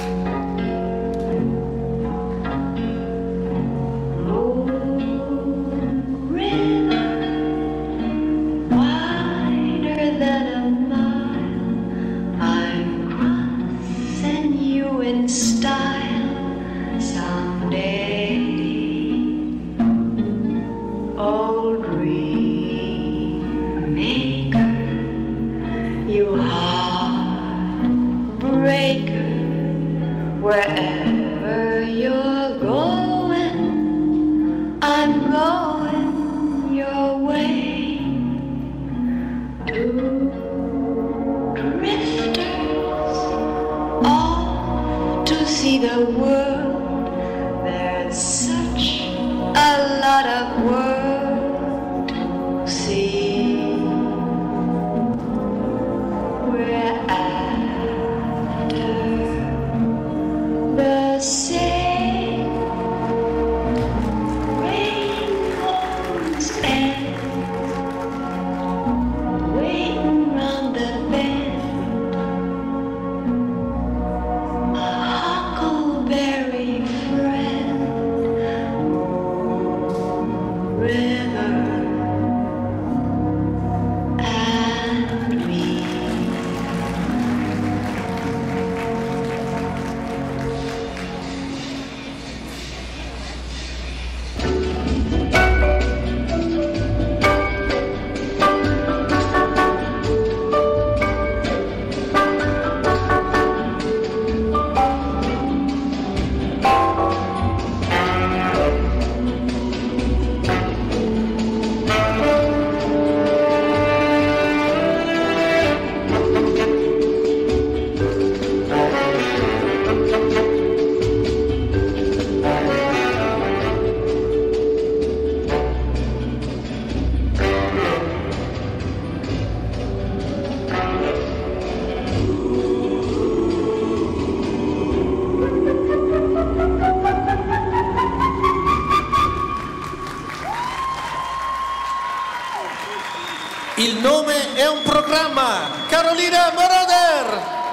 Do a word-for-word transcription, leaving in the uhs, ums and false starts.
Wherever you're going, I'm going your way. Two drifters off to see the world. There's such a lot of world to see. We're the same rain comes and waiting round the bend, a huckleberry friend, river and me. Il nome è un programma. Carolina Moroder!